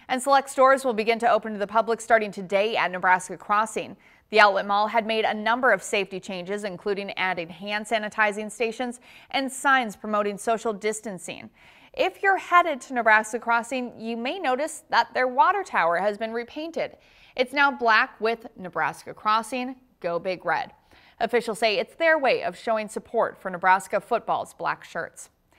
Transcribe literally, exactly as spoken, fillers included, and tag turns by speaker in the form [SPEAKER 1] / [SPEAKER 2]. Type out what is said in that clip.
[SPEAKER 1] And select stores will begin to open to the public starting today at Nebraska Crossing. The outlet mall had made a number of safety changes, including adding hand sanitizing stations and signs promoting social distancing. If you're headed to Nebraska Crossing, you may notice that their water tower has been repainted. It's now black with Nebraska Crossing, Go Big Red. Officials say it's their way of showing support for Nebraska football's black shirts.